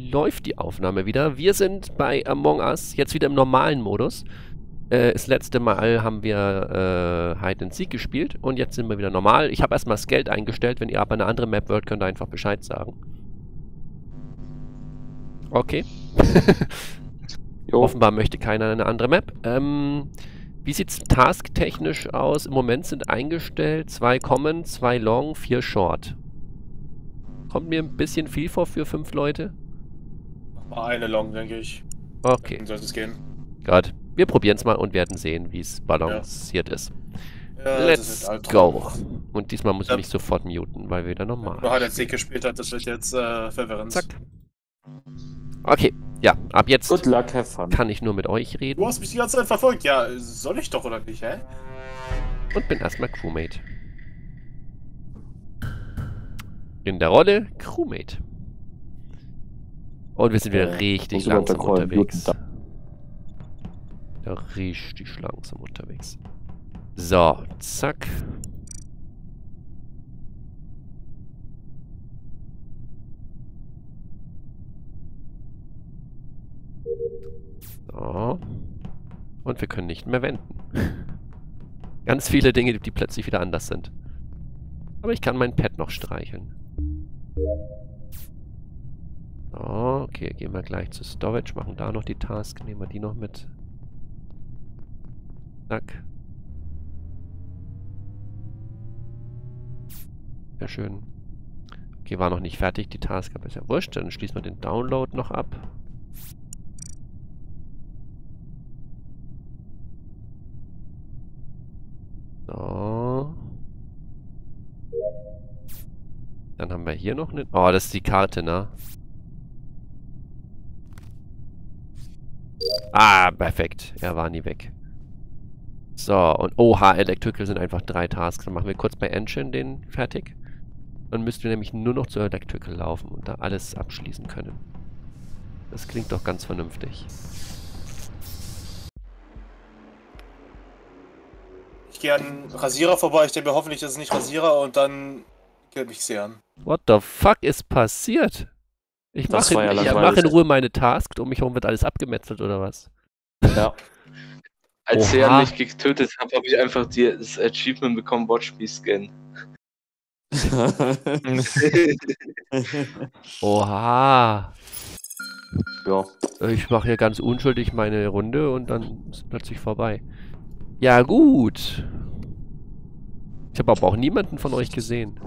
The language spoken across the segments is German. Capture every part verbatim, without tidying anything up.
läuft die Aufnahme wieder. Wir sind bei Among Us, jetzt wieder im normalen Modus. Äh, das letzte Mal haben wir äh, Hide and Seek gespielt und jetzt sind wir wieder normal. Ich habe erstmal das Geld eingestellt. Wenn ihr aber eine andere Map wollt, könnt ihr einfach Bescheid sagen. Okay. Offenbar möchte keiner eine andere Map. Ähm, wie sieht es tasktechnisch aus? Im Moment sind eingestellt zwei Common, zwei Long, vier Short. Kommt mir ein bisschen viel vor für fünf Leute. Mal eine Long, denke ich. Okay. Dann sollte es gehen. Gut. Wir probieren es mal und werden sehen, wie es balanciert ja. ist. Ja, Let's go. Und diesmal muss ja. ich mich sofort muten, weil wir wieder normal Nur Hide and Seek gespielt hat, das wird jetzt äh, verwirrend. Zack. Okay. Ja, ab jetzt Good luck, have fun. Kann ich nur mit euch reden. Du hast mich die ganze Zeit verfolgt. Ja, soll ich doch oder nicht, hä? Und bin erstmal Crewmate. In der Rolle Crewmate. Und wir sind wieder äh, richtig langsam unterwegs. Ja, richtig langsam unterwegs. So, zack. So. Und wir können nicht mehr wenden. Ganz viele Dinge, die plötzlich wieder anders sind. Aber ich kann mein Pad noch streicheln. So, okay, gehen wir gleich zu Storage, machen da noch die Task, nehmen wir die noch mit. Zack. Sehr schön. Okay, war noch nicht fertig die Task, aber ist ja wurscht. Dann schließen wir den Download noch ab. So. Dann haben wir hier noch eine... Oh, das ist die Karte, ne? Ah, perfekt. Er war nie weg. So, und oha, Electrical sind einfach drei Tasks. Dann machen wir kurz bei Engine den fertig. Dann müssten wir nämlich nur noch zu Electrical laufen und da alles abschließen können. Das klingt doch ganz vernünftig. Ich gehe an Rasierer vorbei, ich denke mir hoffentlich, ist es nicht Rasierer und dann killt mich sehr an. What the fuck ist passiert? Ich mache in, ja ich mach in Ruhe meine Task, um mich herum wird alles abgemetzelt oder was? Ja. Als Oha. er mich getötet hat, habe ich einfach die, das Achievement bekommen, Watch Me Scan. Oha. Ja. Ich mache hier ganz unschuldig meine Runde und dann ist es plötzlich vorbei. Ja gut. Ich habe aber auch niemanden von euch gesehen.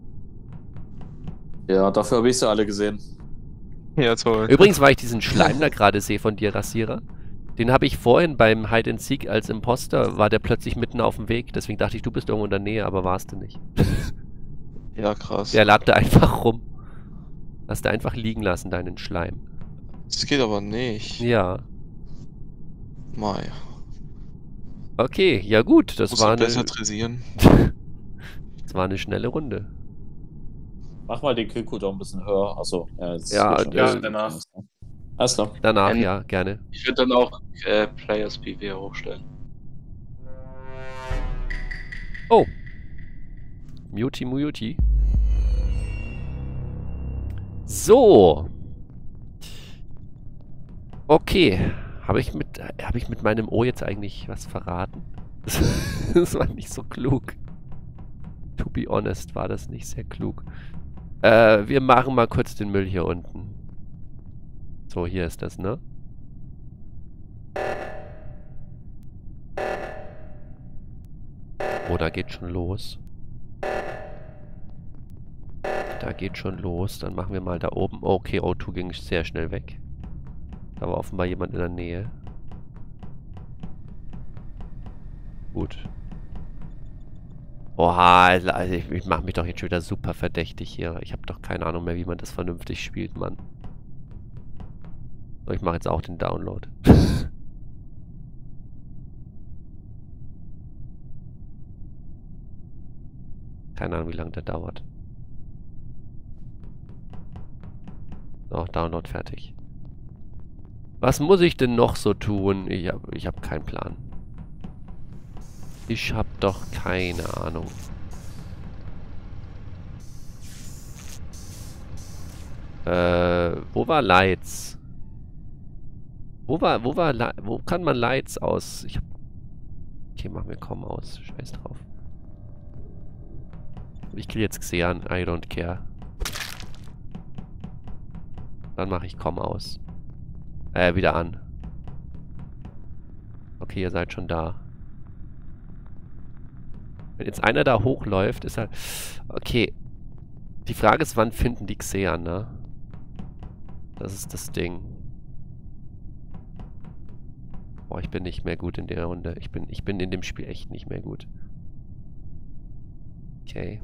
Ja, dafür habe ich sie alle gesehen. Ja, toll. Übrigens, weil ich diesen Schleim da gerade sehe von dir, Rasierer. Den habe ich vorhin beim Hide and Seek als Imposter, war der plötzlich mitten auf dem Weg. Deswegen dachte ich, du bist irgendwo in der Nähe, aber warst du nicht. Ja, krass. Der lag da einfach rum. Hast du einfach liegen lassen, deinen Schleim. Das geht aber nicht. Ja. Mai. Okay, ja gut, das Muss war eine... besser trisieren. Das war eine schnelle Runde. Mach mal den Kill-Cooldown ein bisschen höher. Achso, ja, jetzt ja, ja danach. Alles klar. Danach, ähm, ja, gerne. Ich würde dann auch äh, Players P W hochstellen. Oh. Muti Muti. So. Okay. Habe ich mit habe ich mit meinem O jetzt eigentlich was verraten? Das war nicht so klug. To be honest, war das nicht sehr klug. Äh, wir machen mal kurz den Müll hier unten. So, hier ist das, ne? Oh, da geht schon los. Da geht schon los. Dann machen wir mal da oben. Oh, okay, O zwei ging sehr schnell weg. Da war offenbar jemand in der Nähe. Gut. Oha, also ich, ich mache mich doch jetzt schon wieder super verdächtig hier. Ich habe doch keine Ahnung mehr, wie man das vernünftig spielt, Mann. So, ich mache jetzt auch den Download. Keine Ahnung, wie lange der dauert. So, Download fertig. Was muss ich denn noch so tun? Ich habe ich hab keinen Plan. Ich habe doch keine Ahnung. Äh, Äh, wo war Lights? Wo war, wo war, Li wo kann man Lights aus? Ich hab... Okay, machen wir Komm aus. Scheiß drauf. Ich kill jetzt Xean. I don't care. Dann mache ich Komm aus. Äh, wieder an. Okay, ihr seid schon da. Wenn jetzt einer da hochläuft, ist halt... Okay. Die Frage ist, wann finden die Xean, ne? Das ist das Ding. Boah, ich bin nicht mehr gut in der Runde. Ich bin, ich bin in dem Spiel echt nicht mehr gut. Okay.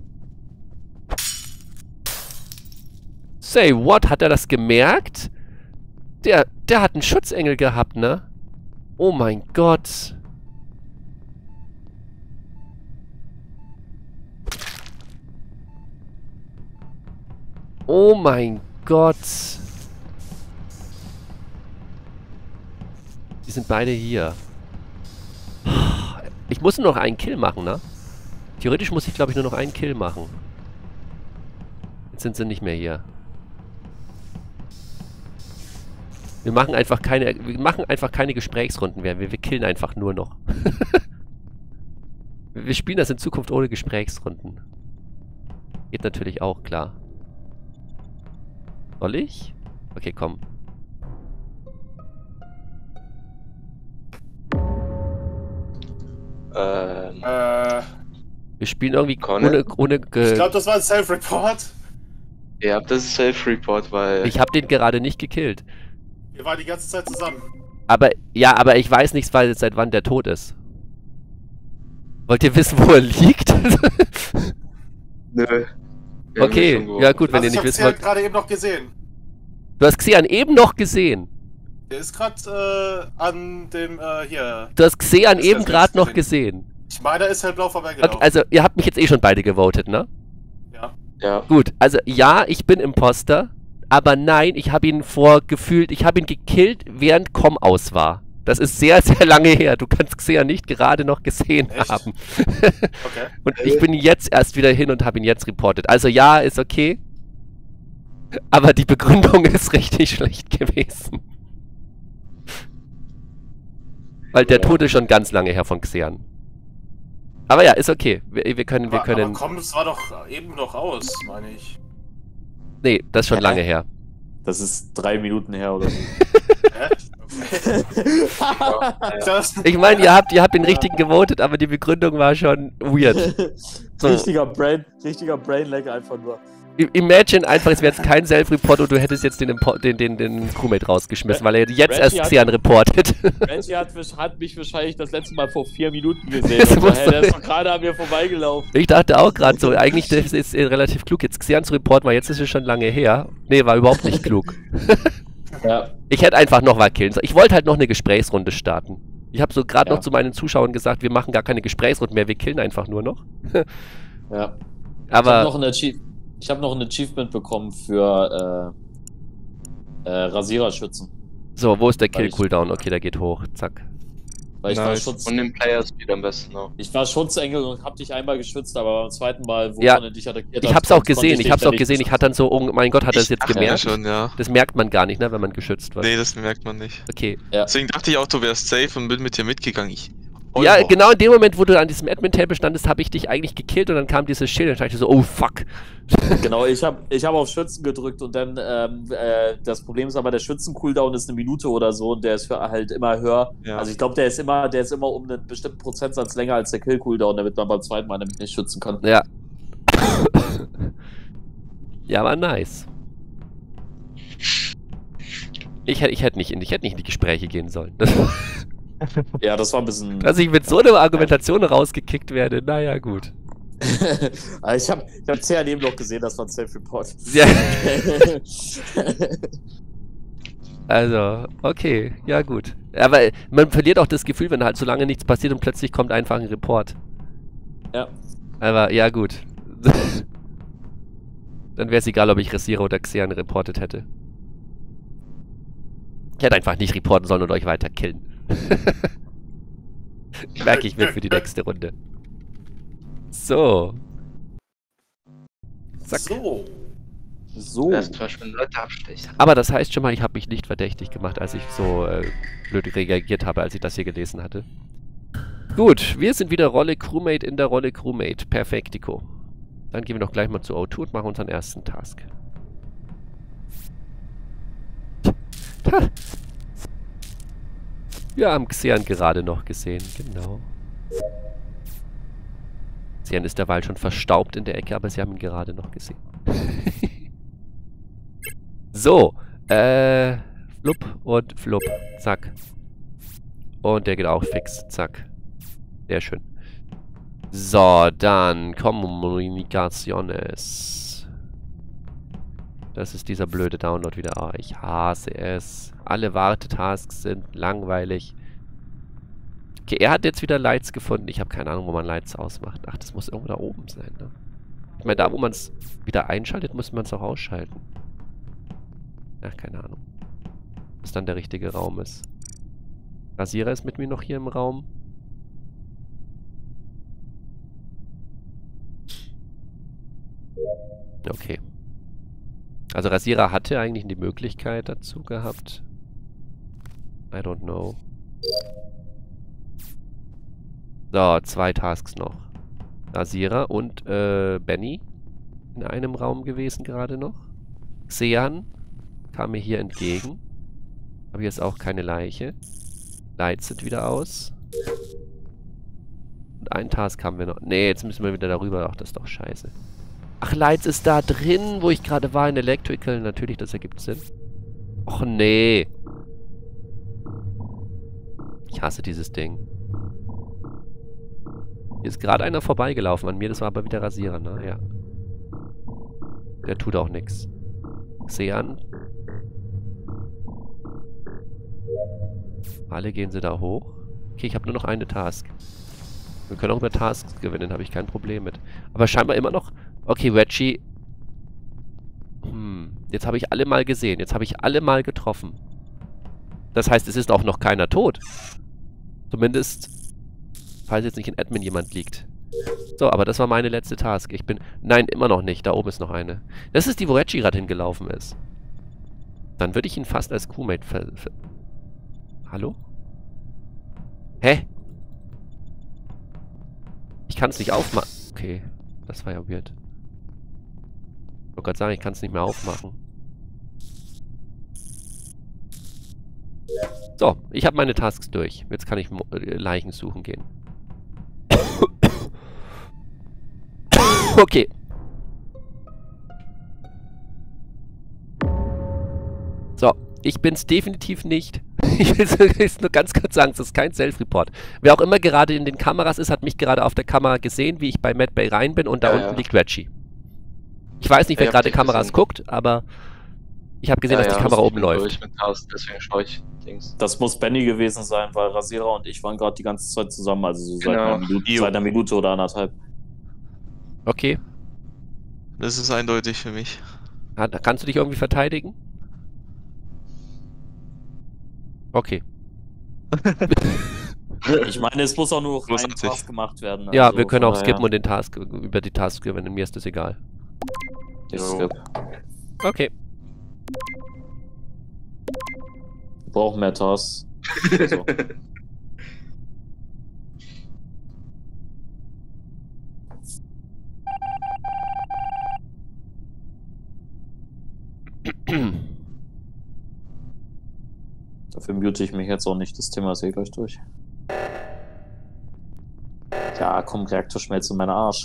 Say what? Hat er das gemerkt? Der, der hat einen Schutzengel gehabt, ne? Oh mein Gott. Oh mein Gott. Die sind beide hier. Ich muss nur noch einen Kill machen, ne? Theoretisch muss ich, glaube ich, nur noch einen Kill machen. Jetzt sind sie nicht mehr hier. Wir machen einfach keine, wir machen einfach keine Gesprächsrunden mehr. Wir, wir killen einfach nur noch. Wir spielen das in Zukunft ohne Gesprächsrunden. Geht natürlich auch, klar. Soll ich? Okay, komm. Ähm. Äh, Wir spielen irgendwie Conne? ohne... ohne ge ich glaube, das war ein Self-Report. Ja, das ist Self-Report, weil... ich habe den gerade nicht gekillt. Wir waren die ganze Zeit zusammen. Aber, ja, aber ich weiß nicht, weil, seit wann der tot ist. Wollt ihr wissen, wo er liegt? Nö. Wir haben ihn Okay, schon geworfen. ja gut, wenn Also ihr ich nicht habe wisst, sie halt wollt... gerade eben noch gesehen. Du hast Xean eben noch gesehen. Der ist gerade äh, an dem, äh, hier. Du hast Xean Ist eben das gerade jetzt noch gesehen? gesehen. Ich meine, er ist hellblau vorbeigelaufen. Okay, also, ihr habt mich jetzt eh schon beide gewotet, ne? Ja. Ja. Gut, also ja, ich bin Imposter, aber nein, ich habe ihn vor gefühlt, ich habe ihn gekillt, während Komm aus war. Das ist sehr, sehr lange her. Du kannst Xean nicht gerade noch gesehen Echt? haben. Okay. Und ich bin jetzt erst wieder hin und habe ihn jetzt reportet. Also ja, ist okay. Aber die Begründung ist richtig schlecht gewesen. Weil der Ja. Tod ist schon ganz lange her von Xean. Aber ja, ist okay. Wir, wir können, wir Aber, können... aber komm, das war doch eben noch aus, meine ich. Nee, das ist schon Hä? lange her. Das ist drei Minuten her oder so. Hä? Okay. Das, Ich meine, ihr habt, ihr habt den richtigen gewotet, aber die Begründung war schon weird. So. Richtiger Brain, richtiger Brainlag einfach nur. I- Imagine einfach, es wäre jetzt kein Self-Report und du hättest jetzt den, Impo den, den, den Crewmate rausgeschmissen, weil er jetzt Reggie erst hat- Xean reportet. Reggie hat, mich- hat mich wahrscheinlich das letzte Mal vor vier Minuten gesehen. Das Und muss daher, der doch- ist doch gerade an mir vorbeigelaufen. Ich dachte auch gerade so, eigentlich das ist äh, relativ klug, jetzt Xean zu reporten, weil jetzt ist es schon lange her. Nee, war überhaupt nicht klug. Ja. Ich hätte einfach noch mal killen sollen. Ich wollte halt noch eine Gesprächsrunde starten. Ich habe so gerade Ja. noch zu meinen Zuschauern gesagt, wir machen gar keine Gesprächsrunden mehr, wir killen einfach nur noch. Ja. Ich habe Aber noch, ein Achie- ich hab noch ein Achievement bekommen für äh, äh, Rasiererschützen. so, wo ist der Weil ich- Kill-Cooldown? Okay, der geht hoch. Zack. Weil ich war, Nice. Schutz, Und den Player Speed am besten auch. ich war Schutzengel und hab dich einmal geschützt, aber beim zweiten Mal, wo Ja. Conne dich attackiert Ich hat, hab's auch konnte gesehen, dich ich hab's dann auch nicht gesehen. Ich beschützen. hatte dann so, oh mein Gott, hat er das jetzt dachte gemerkt? Ja schon, ja. Das merkt man gar nicht, ne, wenn man geschützt wird. Nee, das merkt man nicht. Okay. Ja. Deswegen dachte ich auch, du wärst safe und bin mit dir mitgegangen. Ich. Ja, Olber. genau in dem Moment, wo du an diesem Admin-Table standest, habe ich dich eigentlich gekillt und dann kam dieses Schild und dann dachte ich so, oh fuck. Genau, ich habe ich hab auf Schützen gedrückt und dann, ähm, äh, das Problem ist aber, der Schützen-Cooldown ist eine Minute oder so und der ist für halt immer höher. Ja. Also ich glaube, der ist immer, der ist immer um einen bestimmten Prozentsatz länger als der Kill-Cooldown, damit man beim zweiten Mal nämlich nicht schützen kann. Ja. Ja, war nice. Ich hätte ich hätt nicht, in- ich hätt nicht in die Gespräche gehen sollen. Ja, das war ein bisschen. Dass ich mit so einer Argumentation rausgekickt werde, naja, gut. Aber ich habe ich hab Xean eben noch gesehen, das war ein Self-Report. Ja, also, okay, ja gut. Aber man verliert auch das Gefühl, wenn halt so lange nichts passiert und plötzlich kommt einfach ein Report. Ja. Aber, ja gut. Dann wäre es egal, ob ich Rasierer oder Xean reportet hätte. Ich hätte einfach nicht reporten sollen und euch weiter killen. Merke ich mir für die nächste Runde. So. Zack. So. So. Erst zum Beispiel Leute abstechen. Aber das heißt schon mal, ich habe mich nicht verdächtig gemacht, als ich so äh, blöd reagiert habe, als ich das hier gelesen hatte. Gut, wir sind wieder Rolle Crewmate in der Rolle Crewmate. Perfektiko. Dann gehen wir doch gleich mal zu O zwei und machen unseren ersten Task. Ha. Wir haben Xean gerade noch gesehen, genau. Xean ist derweil schon verstaubt in der Ecke, aber sie haben ihn gerade noch gesehen. So, äh, flupp und flupp, zack. Und der geht auch fix, zack. Sehr schön. So, dann Kommunikaciones. Das ist dieser blöde Download wieder. Oh, ich hasse es. Alle Wartetasks sind langweilig. Okay, er hat jetzt wieder Lights gefunden. Ich habe keine Ahnung, wo man Lights ausmacht. Ach, das muss irgendwo da oben sein, ne? Ich meine, da wo man es wieder einschaltet, muss man es auch ausschalten. Ach, keine Ahnung. Was dann der richtige Raum ist. Rasierer ist mit mir noch hier im Raum. Okay. Also Rasierer hatte eigentlich die Möglichkeit dazu gehabt. I don't know. So, zwei Tasks noch. Rasierer und äh, Benny in einem Raum gewesen gerade noch. Xean kam mir hier entgegen. Aber hier ist auch keine Leiche. Lights sind wieder aus. Und einen Task haben wir noch. Nee, jetzt müssen wir wieder darüber. Ach, das ist doch scheiße. Ach, Lights ist da drin, wo ich gerade war in Electrical. Natürlich, das ergibt Sinn. Och, nee. Ich hasse dieses Ding. Hier ist gerade einer vorbeigelaufen an mir. Das war aber wieder Rasierer, ne? Ja. Der tut auch nichts. Xean. Alle gehen sie da hoch. Okay, ich habe nur noch eine Task. Wir können auch über Tasks gewinnen, habe ich kein Problem mit. Aber scheinbar immer noch... Okay, Reggie. Hm, jetzt habe ich alle mal gesehen. Jetzt habe ich alle mal getroffen. Das heißt, es ist auch noch keiner tot. Zumindest, falls jetzt nicht in Admin jemand liegt. So, aber das war meine letzte Task. Ich bin... Nein, immer noch nicht. Da oben ist noch eine. Das ist die, wo Reggie gerade hingelaufen ist. Dann würde ich ihn fast als Crewmate ver... ver Hallo? Hä? Ich kann es nicht aufmachen. Okay, das war ja weird. Ich wollte gerade sagen, ich kann es nicht mehr aufmachen. So, ich habe meine Tasks durch. Jetzt kann ich Leichen suchen gehen. Okay. So, ich bin's definitiv nicht. Ich will es nur ganz kurz sagen, es ist kein Self-Report. Wer auch immer gerade in den Kameras ist, hat mich gerade auf der Kamera gesehen, wie ich bei Mad Bay rein bin und da ja, unten ja. liegt Reggie. Ich weiß nicht, wer Ich hab gerade dich Kameras gesehen. guckt, aber ich habe gesehen, Ja, dass ja, die Kamera ich oben bin läuft. durch mit Task, deswegen schaue ich Dings. Das muss Benny gewesen sein, weil Rasierer und ich waren gerade die ganze Zeit zusammen, also so seit, Genau. einer Minute, Jo. seit einer Minute oder anderthalb. Okay. Das ist eindeutig für mich. Hat- Kannst du dich irgendwie verteidigen? Okay. Ich meine, es muss auch nur noch ein Großartig. Task gemacht werden. Ja, also wir können von auch skippen daher- und den Task über die Task gewinnen. Mir ist das egal. Ich Jo. skip. Okay. Wir brauchen mehr Tasks. So. Dafür mute ich mich jetzt auch nicht. Das Thema ist eh gleich durch. Ja, komm, Reaktorschmelze in meinen Arsch.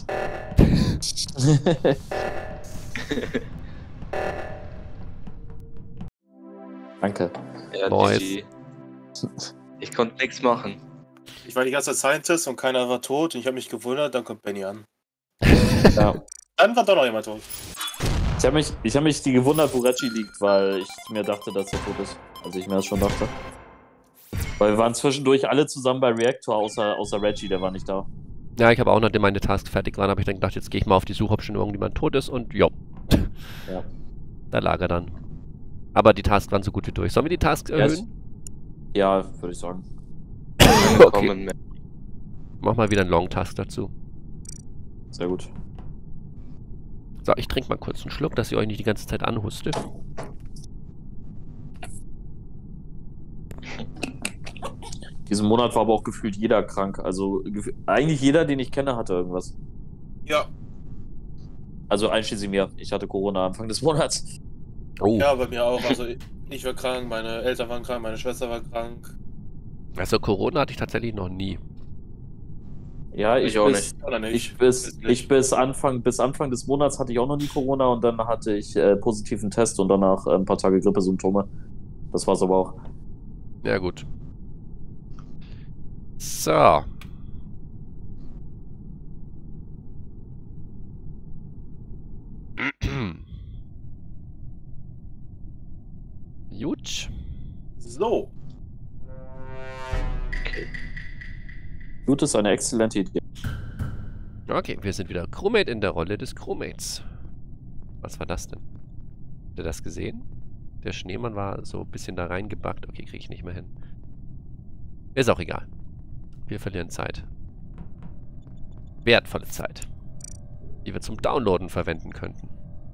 Danke. Ja, Boys. die, ich konnte nichts machen. Ich war die ganze Zeit Scientist und keiner war tot und ich habe mich gewundert, dann kommt Benny an. Ja. Dann war doch noch jemand tot. Ich habe mich, ich hab mich die gewundert, wo Reggie liegt, weil ich mir dachte, dass er tot ist. Also ich mir das schon dachte. Weil wir waren zwischendurch alle zusammen bei Reactor, außer, außer Reggie, der war nicht da. Ja, ich habe auch, nachdem meine Tasks fertig waren, habe ich dann gedacht, jetzt gehe ich mal auf die Suche, ob schon irgendjemand tot ist und jo. Ja. Da lag er dann. Aber die Tasks waren so gut wie durch. Sollen wir die Tasks Yes. erhöhen? Ja, würde ich sagen. Okay. Kommen mehr. Mach mal wieder einen Long-Task dazu. Sehr gut. So, ich trinke mal kurz einen Schluck, dass ihr euch nicht die ganze Zeit anhuste. Diesen Monat war aber auch gefühlt jeder krank. Also gef- eigentlich jeder, den ich kenne, hatte irgendwas. Ja, Also einschließlich mir. Ich hatte Corona Anfang des Monats. Oh. ja, bei mir auch. Also ich war krank, meine Eltern waren krank, meine Schwester war krank. Also Corona hatte ich tatsächlich noch nie. Ja, ich, Ich auch bis, Oder nicht? Ich bis, Ist nicht. ich bis Anfang bis Anfang des Monats hatte ich auch noch nie Corona und dann hatte ich äh, positiven Test und danach äh, ein paar Tage Grippesymptome. Das war's aber auch. Ja, gut. So. Gut. So. Okay. Gut, ist eine exzellente Idee. Okay, wir sind wieder Crewmate in der Rolle des Crewmates. Was war das denn? Habt ihr das gesehen? Der Schneemann war so ein bisschen da reingebackt. Okay, kriege ich nicht mehr hin. Ist auch egal. Wir verlieren Zeit. Wertvolle Zeit. Die wir zum Downloaden verwenden könnten.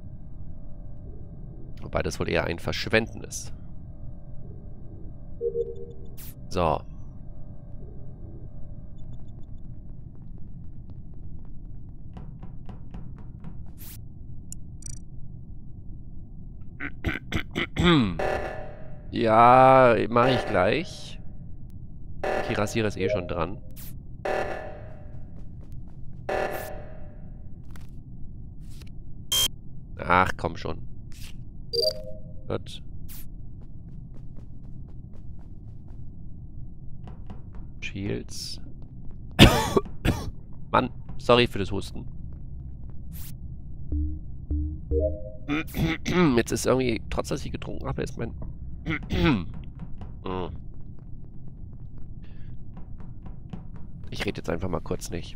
Wobei das wohl eher ein Verschwenden ist. So. Ja, mache ich gleich. Okay, Rasierer ist eh schon dran. Ach, komm schon. Gut. Shields. Mann, sorry für das Husten. Jetzt ist irgendwie, trotz dass ich getrunken habe, ist mein... Ich rede jetzt einfach mal kurz nicht.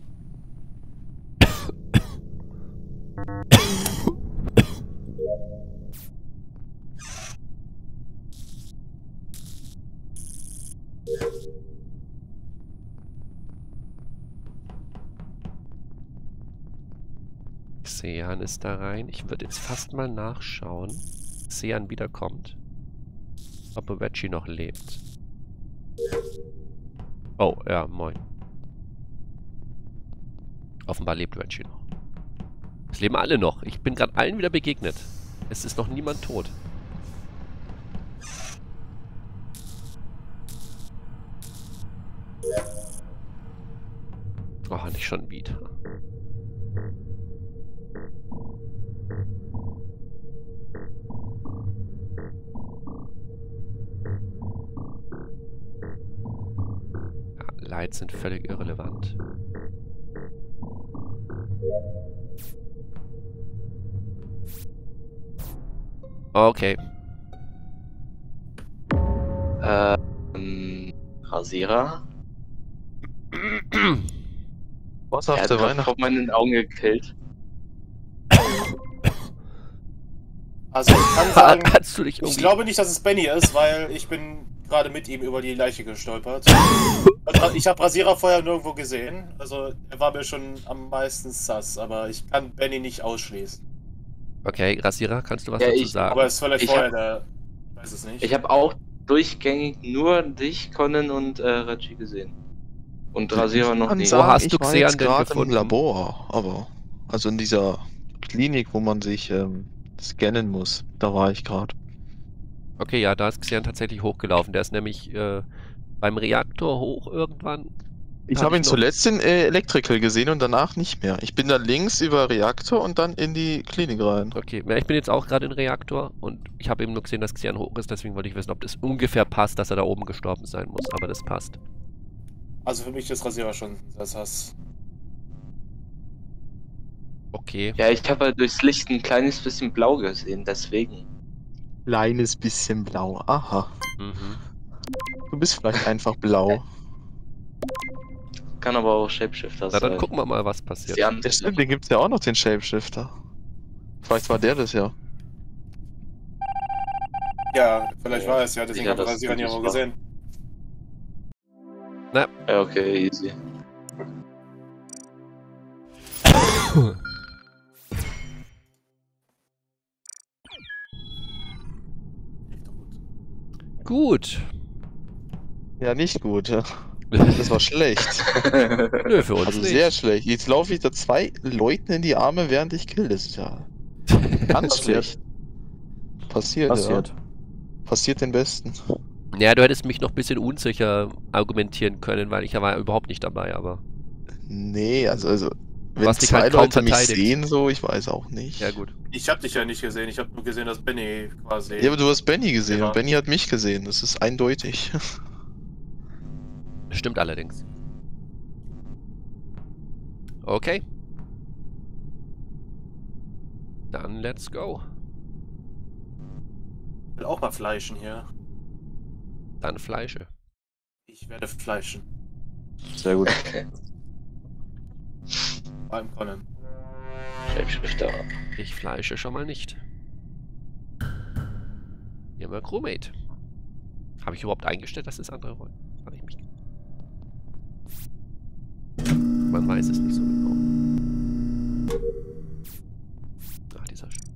Xehan ist da rein. Ich würde jetzt fast mal nachschauen, Xehan wiederkommt. Ob Reggie noch lebt. Oh, ja, moin. Offenbar lebt Reggie noch. Es leben alle noch. Ich bin gerade allen wieder begegnet. Es ist noch niemand tot. Oh, nicht schon wieder. Ja, Lights sind völlig irrelevant. Okay. Ähm, Rasierer? Was Er auf hat der gerade Weihnacht? vor meinen Augen gekillt. Also ich kann sagen, Hast du dich ich irgendwie... glaube nicht, dass es Benny ist, weil ich bin gerade mit ihm über die Leiche gestolpert. Also ich habe Rasierer vorher nirgendwo gesehen. Also er war mir schon am meisten sass, aber ich kann Benny nicht ausschließen. Okay, Rasierer, kannst du was Ja, dazu ich- sagen? Aber es ist vielleicht Ich vorher hab- der... Ich weiß es nicht. Ich habe auch durchgängig nur dich, Conan und äh, Reggie gesehen. Und Rasierer noch kann nie. sagen, hast ich du war Xehan jetzt denn gerade gefunden? im Labor, aber also in dieser Klinik, wo man sich ähm, scannen muss, da war ich gerade. Okay, ja, da ist Xehan tatsächlich hochgelaufen. Der ist nämlich äh, beim Reaktor hoch irgendwann. Ich Hab habe ich ihn noch- zuletzt in äh, Electrical gesehen und danach nicht mehr. Ich bin dann links über Reaktor und dann in die Klinik rein. Okay, ja, ich bin jetzt auch gerade in Reaktor und ich habe eben nur gesehen, dass Xehan hoch ist. Deswegen wollte ich wissen, ob das ungefähr passt, dass er da oben gestorben sein muss. Aber das passt. Also für mich ist Rasierer schon das Hass. Okay. Ja, ich habe halt durchs Licht ein kleines bisschen blau gesehen, deswegen. Kleines bisschen blau. Aha. Mhm. Du bist vielleicht einfach blau. Kann aber auch Shapeshifter Na, sein. dann gucken wir mal, was passiert. Die andere- Ja, stimmt, den gibt's ja auch noch, den Shapeshifter. Vielleicht war der das ja. Ja, vielleicht Ja, war es ja, deswegen sicher, habe ich dass Rasierer es nirgendwo war. gesehen. Ja, okay, easy. Gut. Ja, nicht gut. Das war schlecht. Nö, für uns Also nicht. sehr schlecht. Jetzt laufe ich da zwei Leuten in die Arme, während ich kill. Das ist ja ganz schlecht. Passiert, Passiert. ja. Passiert den Besten. Ja, du hättest mich noch ein bisschen unsicher argumentieren können, weil ich ja war überhaupt nicht dabei, aber... Nee, also, also wenn hast dich zwei halt kaum Leute mich verteidigt. sehen, so, ich weiß auch nicht. Ja, gut. Ich habe dich ja nicht gesehen, ich habe nur gesehen, dass Benny quasi... Ja, aber du hast Benny gesehen Ja. und Benny hat mich gesehen. Das ist eindeutig. Stimmt allerdings. Okay. Dann let's go. Ich will auch mal fleischen hier. Dann Fleische. Ich werde fleischen. Sehr gut. Beim Conan. Shapeshifter. Ich fleische schon mal nicht. Hier haben wir Crewmate. Habe ich überhaupt eingestellt, dass es andere wollen? Habe ich mich... Man weiß es nicht so genau. Ach, dieser Sch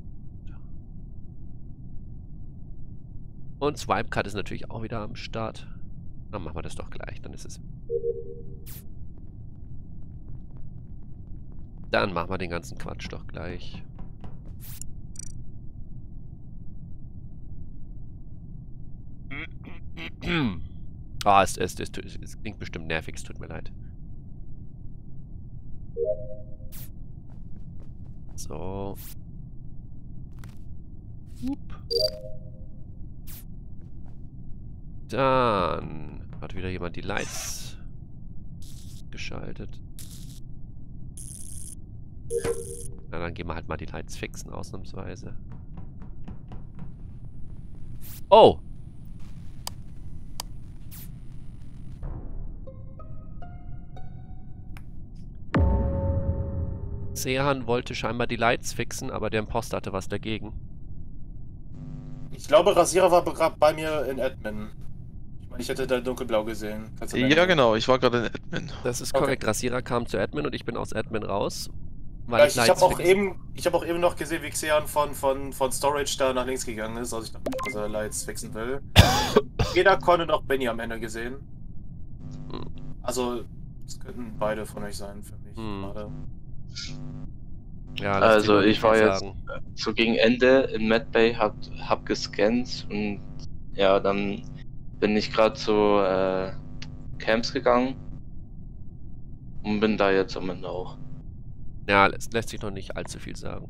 Und Swipe-Cut ist natürlich auch wieder am Start. Dann machen wir das doch gleich, dann ist es... Dann machen wir den ganzen Quatsch doch gleich. Ah, es, es, es, es klingt bestimmt nervig, es tut mir leid. So. Hup. Dann hat wieder jemand die Lights geschaltet. Na, dann gehen wir halt mal die Lights fixen, ausnahmsweise. Oh! Sehan wollte scheinbar die Lights fixen, aber der Imposter hatte was dagegen. Ich glaube, Rasierer war gerade bei mir in Admin. Ich meine, ich hätte da dunkelblau gesehen. Kannst du Ja, denken? genau, ich war gerade in Admin. Das ist Okay. korrekt. Rasierer kam zu Admin und ich bin aus Admin raus. Weil Ja, ich ich habe auch, fixen- eben, ich hab auch eben noch gesehen, wie Xehan von, von, von Storage da nach links gegangen ist. Also ich dachte, dass er Lights fixen will. Weder Conan noch Benny am Ende gesehen. Hm. Also, es könnten beide von euch sein für mich Hm. gerade. Ja, lass Also, dir mal ich nicht war viel jetzt- sagen. So gegen Ende in Medbay hab, hab gescannt und ja, dann bin ich gerade zu äh, Camps gegangen und bin da jetzt am Ende auch. Ja, lässt, lässt sich noch nicht allzu viel sagen.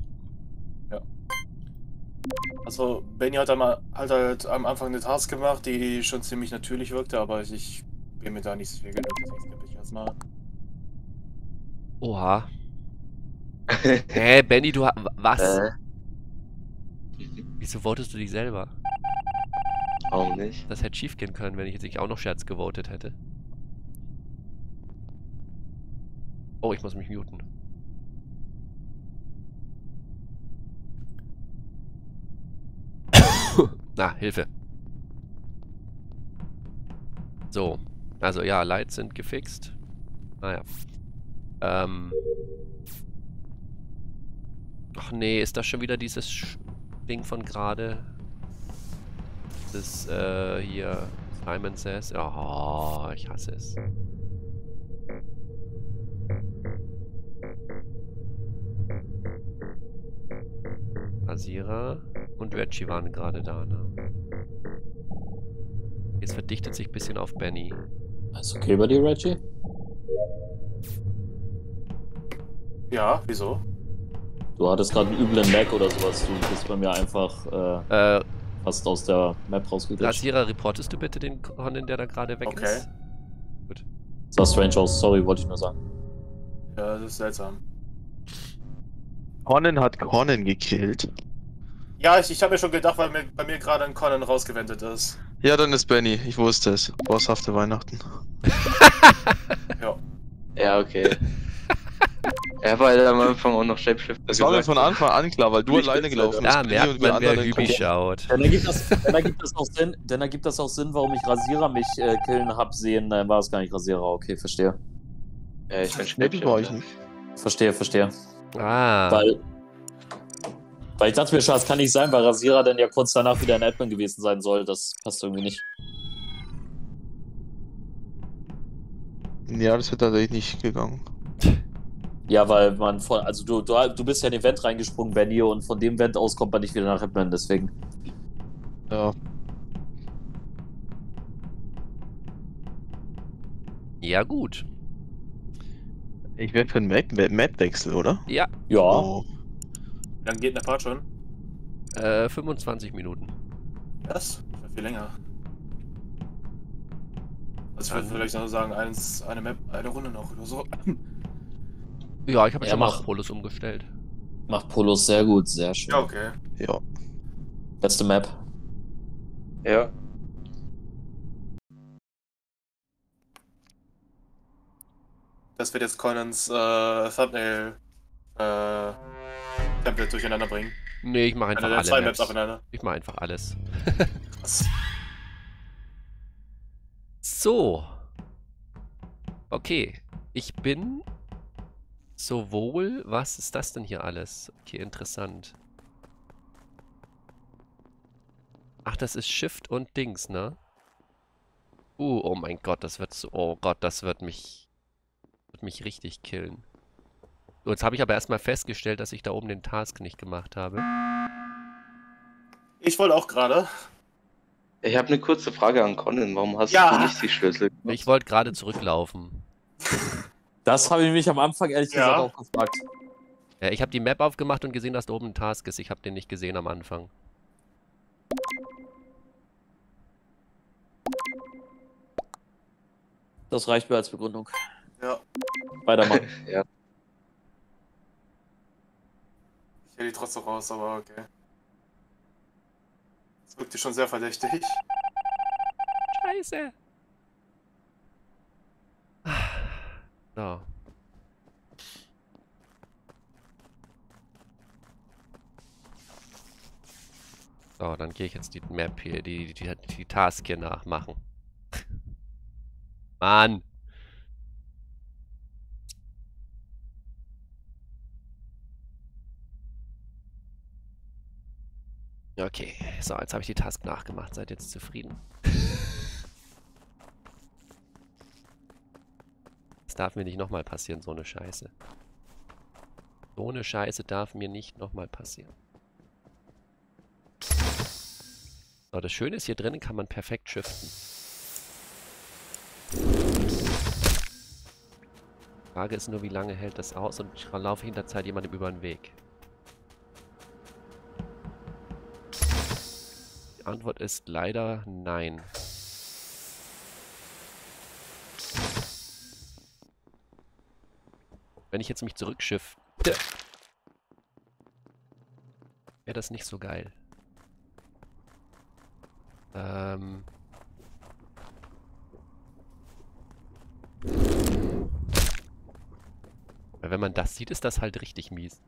Also, Benny hat, am, hat halt am Anfang eine Task gemacht, die schon ziemlich natürlich wirkte, aber ich, ich bin mir da nicht so viel genug, deswegen skippe ich erstmal. Oha. Hä, Benny, du ha was? Äh, Wieso votest du dich selber? warum nicht? Das hätte schief gehen können, wenn ich jetzt nicht auch noch Scherz gewotet hätte. Oh, ich muss mich muten. Na, Hilfe. So. Also ja, Lights sind gefixt. Naja. Ähm. Ach nee, ist das schon wieder dieses Sch Ding von gerade? Das, äh, hier. Simon Says. Oh, ich hasse es. Rasierer und Reggie waren gerade da, ne? Jetzt verdichtet sich ein bisschen auf Benny. Ist okay bei dir, Reggie? Ja, wieso? Du hattest gerade einen üblen Lag oder sowas. Du bist bei mir einfach äh, Äh, fast aus der Map rausgeglitscht. Rasierer, reportest du bitte den Conan, der da gerade weg Okay. ist? Sah strange aus, sorry, wollte ich nur sagen. Ja, das ist seltsam. Conan hat Conan gekillt. Ja, ich, ich habe mir schon gedacht, weil mir, bei mir gerade ein Conan rausgewendet ist. Ja, dann ist Benny. Ich wusste es. Bosshafte Weihnachten. Ja. Ja, okay. Er war ja am Anfang auch noch Shapeshifter. Das war mir von Anfang an klar, weil du Nicht alleine jetzt, gelaufen Da bist. merkt man, wer Hübi kommen. schaut. Dann ergibt, das, dann, ergibt das auch Sinn, dann ergibt das auch Sinn, warum ich Rasierer mich äh, killen hab sehen. Dann war es gar nicht Rasierer. Okay, verstehe. Ja, ich bin Nee, das war ich Shapeshifter. nicht. Verstehe, verstehe. Ah. Weil Weil ich dachte mir schon, das kann nicht sein, weil Rasierer dann ja kurz danach wieder in Admin gewesen sein soll. Das passt irgendwie nicht. Ja, das wird tatsächlich nicht gegangen. Ja, weil man von, also du, du, du bist ja in den Vent reingesprungen, Benny, und von dem Vent aus kommt man nicht wieder nach Admin, deswegen. Ja. Ja, gut. Ich werde für einen Map-Wechsel, oder? Ja, Ja, Oh. Wie lange geht der Part schon? äh, fünfundzwanzig Minuten. Was? Das war viel länger. Also ich würde vielleicht noch sagen, eins, eine Map, eine Runde noch oder so. Ja, ich habe Ja, schon mal mach. auf Polos umgestellt. macht Polos sehr gut, sehr schön. Ja, okay. Ja. Letzte Map. Ja. Das wird jetzt Conans äh, Thumbnail äh, Template durcheinander bringen. Nee, ich mache einfach Einer der alle zwei Maps. Maps aufeinander. Ich mache einfach alles. Krass. So. Okay. Ich bin sowohl... Was ist das denn hier alles? Okay, interessant. Ach, das ist Shift und Dings, ne? Uh, oh mein Gott, das wird so... Oh Gott, das wird mich... Wird mich richtig killen. So, jetzt habe ich aber erstmal festgestellt, dass ich da oben den Task nicht gemacht habe. Ich wollte auch gerade. Ich habe eine kurze Frage an Conan. Warum hast Ja. du nicht die Schlüssel gemacht? Ich wollte gerade zurücklaufen. Das habe ich mich am Anfang ehrlich Ja. gesagt auch gefragt. Ja, ich habe die Map aufgemacht und gesehen, dass da oben ein Task ist. Ich habe den nicht gesehen am Anfang. Das reicht mir als Begründung. Ja. Weitermachen. Ja. Ich hätte die trotzdem raus, aber okay. Das wirkte schon sehr verdächtig. Scheiße. So. So, dann gehe ich jetzt die Map hier, die, die, die Task hier nachmachen. Mann! Okay, so, jetzt habe ich die Task nachgemacht. Seid jetzt zufrieden? Das darf mir nicht nochmal passieren, so eine Scheiße. So eine Scheiße darf mir nicht nochmal passieren. So, das Schöne ist, hier drinnen kann man perfekt shiften. Die Frage ist nur, wie lange hält das aus und ich laufe hinter Zeit jemandem über den Weg. Die Antwort ist leider nein. Wenn ich jetzt mich zurückschiffe, wäre das nicht so geil. Ähm... Weil wenn man das sieht, ist das halt richtig mies.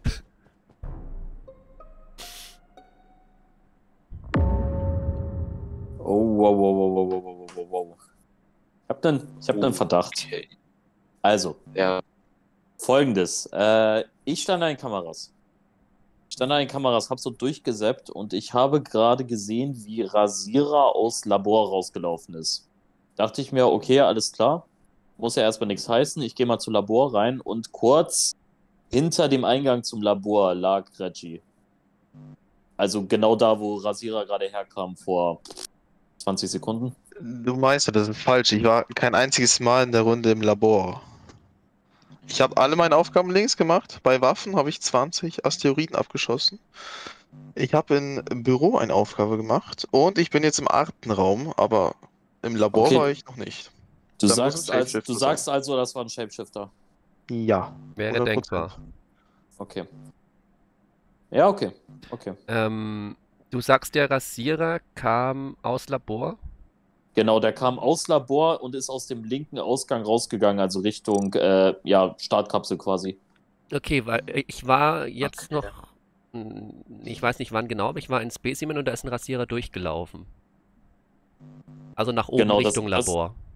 Oh, wow, wow, wow, wow, wow, wow, wow. Ich habe einen ich hab nen Verdacht. Okay. Also, Ja. Folgendes. Äh, ich stand an den Kameras. Ich stand an den Kameras, hab so durchgesäppt und ich habe gerade gesehen, wie Rasierer aus Labor rausgelaufen ist. Dachte ich mir, okay, alles klar. Muss ja erstmal nichts heißen. Ich gehe mal zu Labor rein und kurz hinter dem Eingang zum Labor lag Reggie. Also genau da, wo Rasierer gerade herkam, vor zwanzig Sekunden. Du meinst ja, das ist falsch. Ich war kein einziges Mal in der Runde im Labor. Ich habe alle meine Aufgaben links gemacht. Bei Waffen habe ich zwanzig Asteroiden abgeschossen. Ich habe im Büro eine Aufgabe gemacht und ich bin jetzt im Artenraum, aber im Labor Okay. war ich noch nicht. Du, Da muss sagst, ein als, Shapeshifter du sagst also, das war ein Shapeshifter. Ja. Wäre hundert denkbar. Prozent. Okay. Ja, okay. Okay. Ähm, du sagst, der Rasierer kam aus Labor? Genau, der kam aus Labor und ist aus dem linken Ausgang rausgegangen, also Richtung äh, ja, Startkapsel quasi. Okay, weil äh, ich war jetzt Okay. noch, mh, ich weiß nicht wann genau, aber ich war in Specimen und da ist ein Rasierer durchgelaufen. Also nach oben Genau, das- Richtung das- Labor.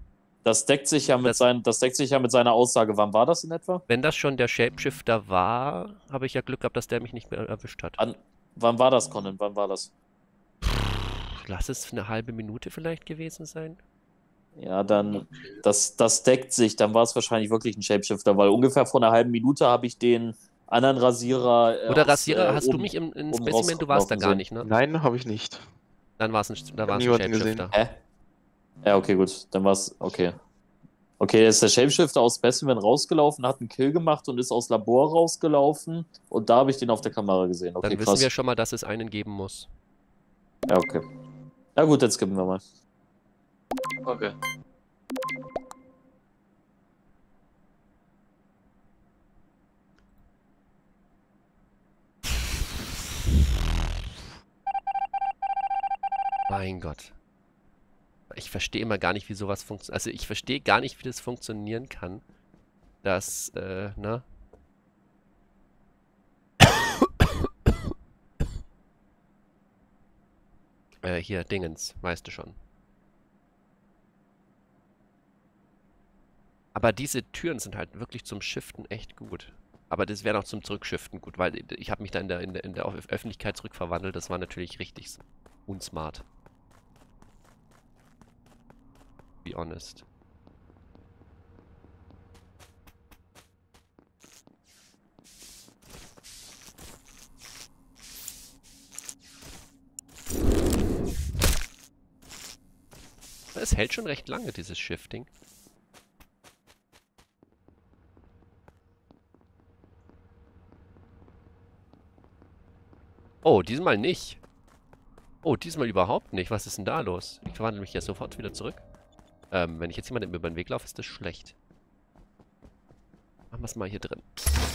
Das deckt sich ja mit Das- sein, das deckt sich ja mit seiner Aussage. Wann war das in etwa? Wenn das schon der Shapeshifter war, habe ich ja Glück gehabt, dass der mich nicht mehr erwischt hat. An, wann war das, Conan? Wann war das? Lass es eine halbe Minute vielleicht gewesen sein. Ja, dann, das, das deckt sich. Dann war es wahrscheinlich wirklich ein Shapeshifter, weil ungefähr vor einer halben Minute habe ich den anderen Rasierer. Äh, Oder aus, Rasierer, äh, hast du oben- mich im, im oben Specimen, du warst da rauslaufen gar sehen. nicht, ne? Nein, habe ich nicht. Dann war es ein, da hab war's ein niemanden gesehen. Shapeshifter. Hä? Ja, okay, gut. Dann war's. Okay. Okay, ist der Shapeshifter aus Specimen rausgelaufen, hat einen Kill gemacht und ist aus Labor rausgelaufen. Und da habe ich den auf der Kamera gesehen. Okay, Dann krass. wissen wir schon mal, dass es einen geben muss. Ja, okay. Na gut, jetzt skippen wir mal. Okay. Mein Gott. Ich verstehe immer gar nicht, wie sowas funktioniert. Also ich verstehe gar nicht, wie das funktionieren kann. Dass, äh, ne? äh, hier, Dingens, weißt du schon. Aber diese Türen sind halt wirklich zum Shiften echt gut. Aber das wäre auch zum Zurückshiften gut, weil ich habe mich da in der, in der, in der Öffentlichkeit zurückverwandelt. Das war natürlich richtig unsmart. Be honest. Es hält schon recht lange, dieses Shifting. Oh, diesmal nicht. Oh, diesmal überhaupt nicht. Was ist denn da los? Ich verwandle mich ja sofort wieder zurück. Ähm, wenn ich jetzt jemandem über den Weg laufe, ist das schlecht. Machen wir es mal hier drin.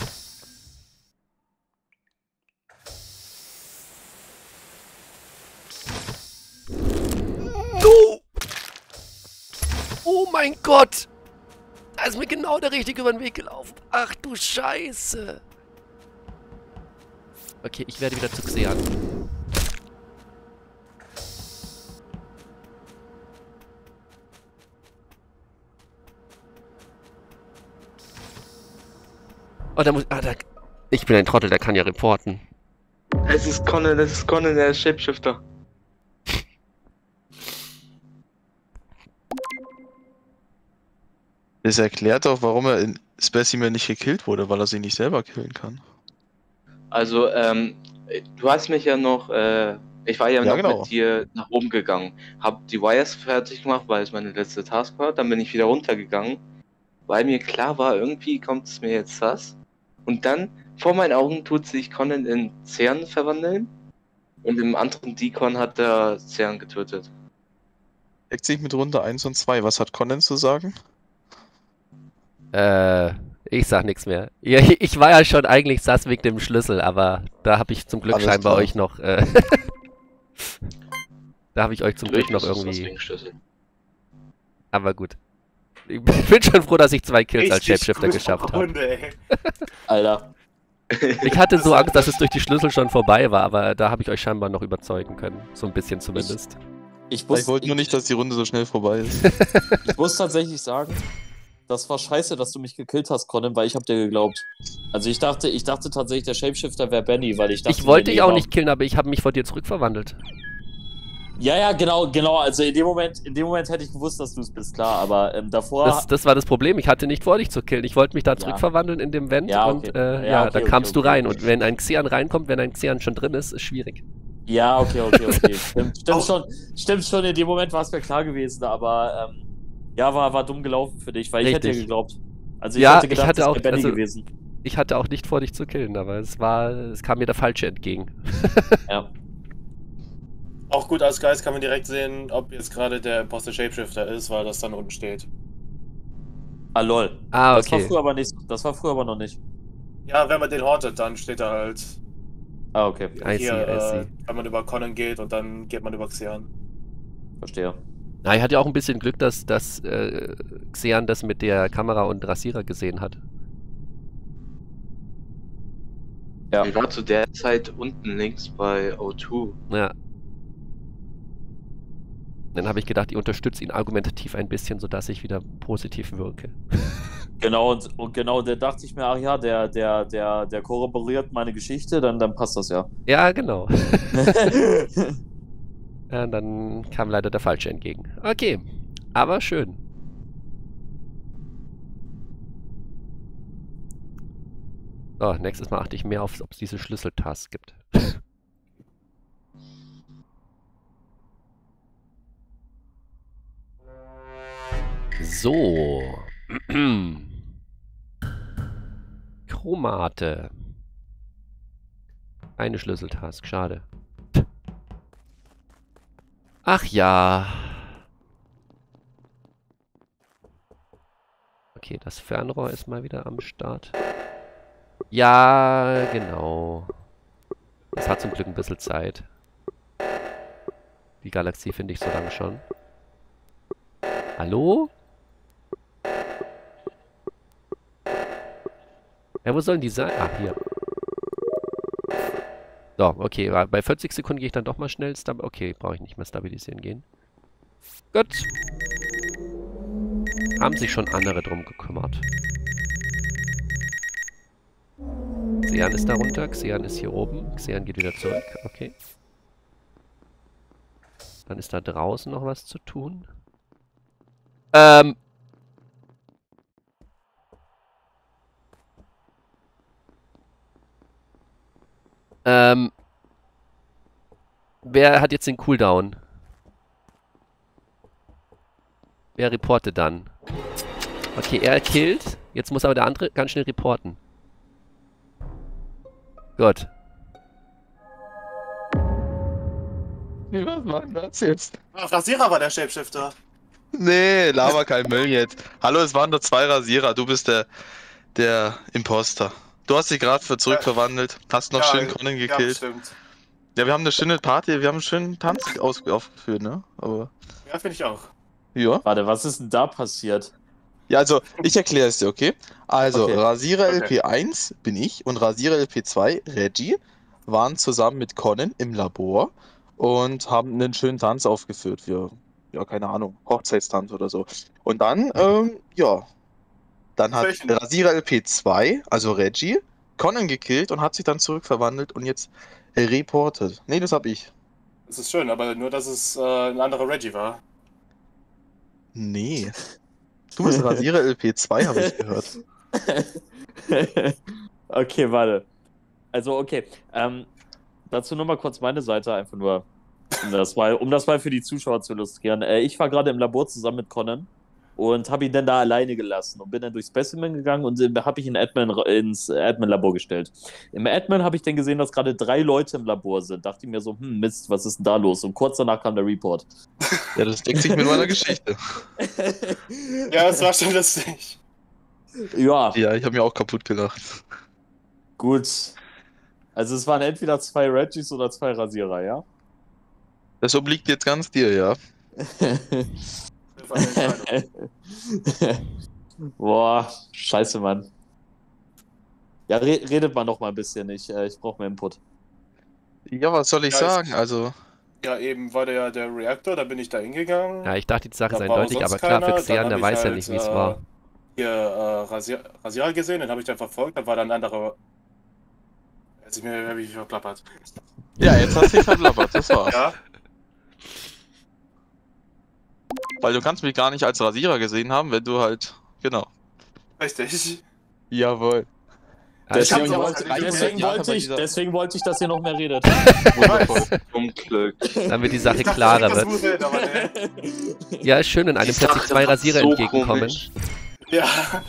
No! Oh mein Gott! Da ist mir genau der Richtige über den Weg gelaufen. Ach du Scheiße! Okay, ich werde wieder zu Xean. Oh, da muss... Ah, da... Ich bin ein Trottel, der kann ja reporten. Es ist Conan, es ist Conan, der ist Shapeshifter. Das erklärt auch, warum er in Specimen nicht gekillt wurde, weil er sich nicht selber killen kann. Also, ähm, du hast mich ja noch, äh, ich war ja, Ja, noch genau. mit dir nach oben gegangen. Hab die Wires fertig gemacht, weil es meine letzte Task war. Dann bin ich wieder runtergegangen, weil mir klar war, irgendwie kommt es mir jetzt was. Und dann, vor meinen Augen, tut sich Conan in Cern verwandeln. Und im anderen Deacon hat er Cern getötet. Deckt sich mit Runde eins und zwei. Was hat Conan zu sagen? Äh, ich sag nichts mehr. Ja, ich war ja schon eigentlich sass wegen dem Schlüssel, aber da habe ich zum Glück Alles scheinbar klar. euch noch, äh, da habe ich euch zum Glück noch Natürlich ist es was irgendwie, wegen Schlüssel. aber gut. Ich bin schon froh, dass ich zwei Kills als Richtig Shapeshifter gute geschafft habe. Runde, ey. Alter. Ich hatte so Angst, dass es durch die Schlüssel schon vorbei war, aber da habe ich euch scheinbar noch überzeugen können. So ein bisschen zumindest. Ich muss, Ich wollte nur nicht, dass die Runde so schnell vorbei ist. ich muss tatsächlich sagen, das war scheiße, dass du mich gekillt hast, Conan, weil ich hab dir geglaubt. Also ich dachte, ich dachte tatsächlich, der Shapeshifter wäre Benny, weil ich dachte... Ich wollte der dich auch war- nicht killen, aber ich habe mich vor dir zurückverwandelt. Ja, ja, genau, genau. Also in dem Moment, in dem Moment hätte ich gewusst, dass du es bist, klar. Aber ähm, davor... Das, das war das Problem. Ich hatte nicht vor, dich zu killen. Ich wollte mich da Ja. zurückverwandeln in dem Vent Ja, und okay. äh, Ja, ja, okay, da okay, kamst du okay, rein. okay. Und wenn ein Xean reinkommt, wenn ein Xean schon drin ist, ist schwierig. Ja, okay, okay, okay. Stimmt, stimmt, Auch- schon, stimmt schon, in dem Moment war es mir klar gewesen, aber ähm, ja, war, war dumm gelaufen für dich, weil ich hätte dir Richtig. geglaubt. Also ich Ja, hätte ich gedacht, hatte das auch- wäre Benny also- gewesen. Ich hatte auch nicht vor, dich zu killen, aber es war, es kam mir der Falsche entgegen. Ja. Auch gut, als Geist kann man direkt sehen, ob jetzt gerade der Imposter Shapeshifter ist, weil das dann unten steht. Ah, lol. Ah, Das war okay. früher aber nicht. Das war früher aber noch nicht. Ja, wenn man den hauntet, dann steht er halt Ah, okay. I see, hier, I see. äh, wenn man über Conan geht und dann geht man über Xean. Verstehe. Na, ich hatte ja auch ein bisschen Glück, dass, dass äh, Xean das mit der Kamera und Rasierer gesehen hat. Ja. Ich war zu der Zeit unten links bei O zwei. Ja. Dann habe ich gedacht, ich unterstütze ihn argumentativ ein bisschen, sodass ich wieder positiv wirke. Genau, und, und genau, da dachte ich mir, ach ja, der, der, der, der korroboriert meine Geschichte, dann, dann passt das ja. Ja, genau. Ja, dann kam leider der Falsche entgegen. Okay, aber schön. So, nächstes Mal achte ich mehr auf, ob es diese Schlüsseltasks gibt. So. Chromate. Eine Schlüsseltask, schade. Ach ja. Okay, das Fernrohr ist mal wieder am Start. Ja, genau. Das hat zum Glück ein bisschen Zeit. Die Galaxie finde ich so lange schon. Hallo? Ja, wo sollen die sein? Ah, hier. So, okay. Bei vierzig Sekunden gehe ich dann doch mal schnell. Okay, brauche ich nicht mehr stabilisieren gehen. Gut. Haben sich schon andere drum gekümmert. Xean ist darunter. Xean ist hier oben. Xean geht wieder zurück. Okay. Dann ist da draußen noch was zu tun. Ähm... Ähm, wer hat jetzt den Cooldown? Wer reportet dann? Okay, er killt. Jetzt muss aber der andere ganz schnell reporten. Gut. Was war denn das jetzt? Ach, Rasierer war der Shapeshifter. Nee, laber kein Müll jetzt. Hallo, es waren nur zwei Rasierer. Du bist der, der Imposter. Du hast dich gerade für zurückverwandelt, hast noch Ja, schön Conan Ja, gekillt. stimmt. Ja, wir haben eine schöne Party, wir haben einen schönen Tanz aus aufgeführt, ne? Aber. Ja, finde ich auch. Ja. Warte, was ist denn da passiert? Ja, also, ich erkläre es dir, okay? Also, Okay. Rasierer Okay. L P eins bin ich und Rasierer L P zwei, Reggie, waren zusammen mit Conan im Labor und haben einen schönen Tanz aufgeführt für, ja, keine Ahnung, Hochzeitstanz oder so. Und dann, ähm, ja, dann hat Welchen? Rasierer L P zwei, also Reggie, Conan gekillt und hat sich dann zurückverwandelt und jetzt reportet. Nee, das hab ich. Das ist schön, aber nur, dass es äh, ein anderer Reggie war. Nee. Du bist Rasierer L P zwei, habe ich gehört. Okay, warte. Also, okay. Ähm, dazu nur mal kurz meine Seite, einfach nur, um das mal, um das mal für die Zuschauer zu illustrieren. Äh, ich war gerade im Labor zusammen mit Conan und habe ihn dann da alleine gelassen und bin dann durch Specimen gegangen und äh, habe ich ihn Admin, ins Admin-Labor gestellt. Im Admin habe ich dann gesehen, dass gerade drei Leute im Labor sind. Dachte ich mir so, hm, Mist, was ist denn da los? Und kurz danach kam der Report. Ja, das deckt sich mit meiner Geschichte. Ja, das war schon lustig. Ja, Ja, ich habe mir auch kaputt gelacht. gut. Also es waren entweder zwei Reggies oder zwei Rasierer, ja? Das obliegt jetzt ganz dir, ja. Das war eine Entscheidung. Boah, scheiße, Mann. Ja, re redet mal noch mal ein bisschen. Ich, äh, ich brauche mehr Input. Ja, was soll ich Ja, ich- sagen? Also, Ja, eben war der, der Reaktor, da bin ich da hingegangen. Ja, ich dachte, die Sache Da ist war auch eindeutig, sonst aber klar, für keiner. Xean, Dann der hab weiß ich ja halt, nicht, wie es äh, war. Hier äh, Rasier Rasierer gesehen, den habe ich dann verfolgt, dann war da ein anderer. Jetzt mir habe ich verplappert. ja, jetzt hast du dich verplappert, das war's. Ja, Weil du kannst mich gar nicht als Rasierer gesehen haben, wenn du halt, genau. richtig. Jawohl. Ja, ich hab Deswegen, doch wollte, auch- deswegen, Ja, wollte bei ich, dieser- deswegen wollte ich, dass ihr noch mehr redet. Wundervoll. Zum Glück. damit die Sache Ich dachte, klarer das wird. muss reden, aber nee. Ja, ist schön, wenn einem Die plötzlich Sache zwei war Rasierer so entgegenkommen. komisch. Ja,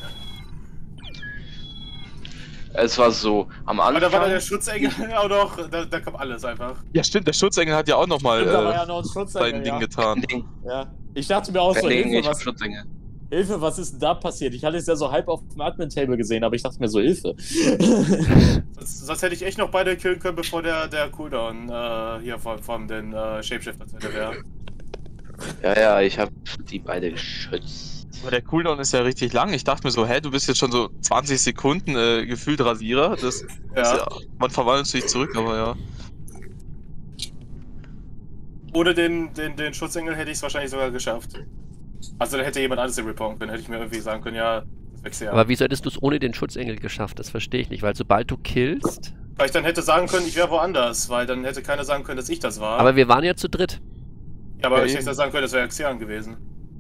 Es war so, am aber da war da Anfang, der Schutzengel auch noch, da, da kam alles einfach. Ja, stimmt, der Schutzengel hat ja auch nochmal Stimmt, da war äh, ja noch ein sein Schutzengel, Ding ja. getan. Ding, ja. Ich dachte mir auch so, Ding, Hilfe ich hab was, Schutzengel. Hilfe, was ist denn da passiert? Ich hatte es ja so halb auf dem Admin-Table gesehen, aber ich dachte mir so, Hilfe. Sonst, sonst hätte ich echt noch beide killen können, bevor der, der Cooldown äh, hier von, von den äh, Shapeshifter zu Ende wäre. Ja, ja, ich hab die beide geschützt. Aber der Cooldown ist ja richtig lang. Ich dachte mir so, hä, du bist jetzt schon so zwanzig Sekunden äh, gefühlt Rasierer. Das ist Ja. ja, wann verwandelst du dich zurück, aber ja. ohne den, den, den Schutzengel hätte ich es wahrscheinlich sogar geschafft. Also da hätte jemand anderes den reporten können, hätte ich mir irgendwie sagen können, ja, das wechselt ja. Aber wieso hättest du es ohne den Schutzengel geschafft? Das verstehe ich nicht, weil sobald du killst... Weil ich dann hätte sagen können, ich wäre woanders, weil dann hätte keiner sagen können, dass ich das war. Aber wir waren ja zu dritt. Ja, aber Ja, ich eben. hätte sagen können, das wäre Xian gewesen.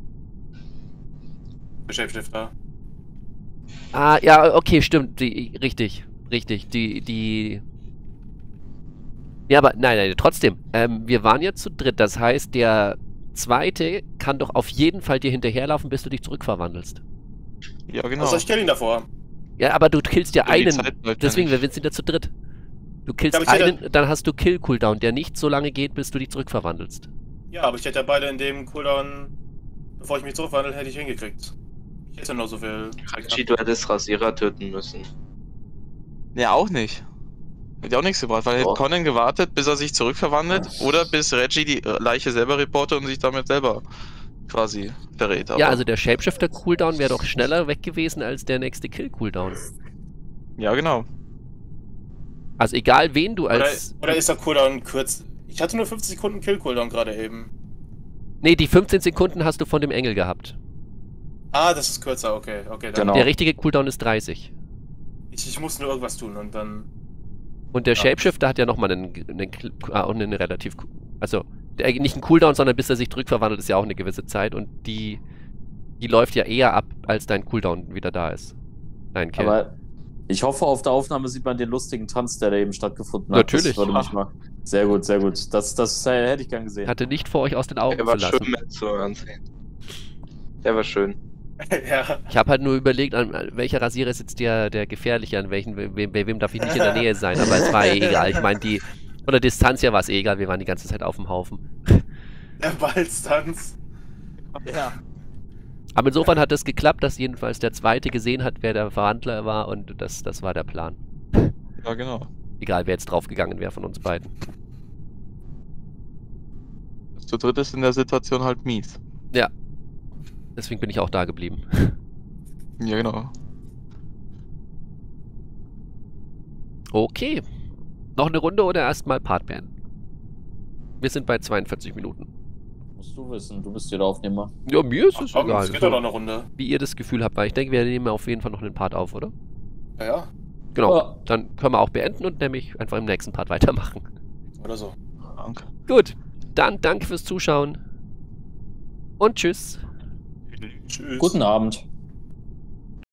Der Shapeshifter. Ah, ja, okay, stimmt. Die, richtig, richtig. Die, die... Ja, aber nein, nein, trotzdem. Ähm, wir waren ja zu dritt. Das heißt, der Zweite kann doch auf jeden Fall dir hinterherlaufen, bis du dich zurückverwandelst. Ja, genau. Also ich kenne ihn davor. Ja, aber du killst ja Ja, die einen. Zeit läuft ja Deswegen, nicht. wir sind ja zu dritt. Du killst Ja, aber ich hätte- einen, dann hast du Kill-Cooldown, der nicht so lange geht, bis du dich zurückverwandelst. Ja, aber ich hätte ja beide in dem Cooldown, bevor ich mich zurückwandle, hätte ich hingekriegt. Ich hätte nur so viel. Reggie, du hättest Rasierer töten müssen. Ja, auch nicht. Hätte auch nichts gebracht, weil hätte Doch. Conan gewartet, bis er sich zurückverwandelt oder bis Reggie die äh, Leiche selber reportet und sich damit selber quasi verrät. Ja, aber- also der Shapeshifter-Cooldown wäre doch schneller weg gewesen als der nächste Kill-Cooldown. Ja, genau. Also egal, wen du Oder, als... oder ist der Cooldown kurz? Ich hatte nur fünfzig Sekunden Kill-Cooldown gerade eben. Nee, die fünfzehn Sekunden hast du von dem Engel gehabt. Ah, das ist kürzer, okay, okay. Dann Genau. Der richtige Cooldown ist dreißig. Ich, ich muss nur irgendwas tun und dann. Und der Ja. Shapeshifter hat ja nochmal einen, einen, ah, einen relativ... Also, der, nicht einen Cooldown, sondern bis er sich zurückverwandelt, ist ja auch eine gewisse Zeit. Und die, die läuft ja eher ab, als dein Cooldown wieder da ist. Dein Kill. Aber ich hoffe, auf der Aufnahme sieht man den lustigen Tanz, der da eben stattgefunden hat. Natürlich. Das würde mich mal... Sehr gut, sehr gut. Das, das äh, hätte ich gern gesehen. Hatte nicht vor, euch aus den Augen Der zu war lassen. schön mit zu ansehen. Der war schön. ja. Ich habe halt nur überlegt, an welcher Rasierer ist jetzt der, der gefährliche, an welchen, wem, bei wem darf ich nicht in der Nähe sein, aber es war eh egal. Ich meine, die, von der Distanz her war es eh egal, wir waren die ganze Zeit auf dem Haufen. Der Ballstanz. Ja. Aber insofern hat es geklappt, dass jedenfalls der Zweite gesehen hat, wer der Verhandler war und das, das war der Plan. Ja, genau. Egal, wer jetzt draufgegangen wäre von uns beiden. Das zu dritt ist in der Situation halt mies. Ja. Deswegen bin ich auch da geblieben. Ja, genau. Okay. Noch eine Runde oder erstmal Part beenden? Wir sind bei zweiundvierzig Minuten. Musst du wissen, du bist hier der Aufnehmer. Ja, mir ist Ach, es komm, egal. es geht doch noch eine Runde. Wie ihr das Gefühl habt, weil ich denke, wir nehmen auf jeden Fall noch einen Part auf, oder? Ja, ja. Genau. Ja. Dann können wir auch beenden und nämlich einfach im nächsten Part weitermachen. Oder so. Danke. Gut. Dann danke fürs Zuschauen. Und tschüss. Tschüss. Guten Abend.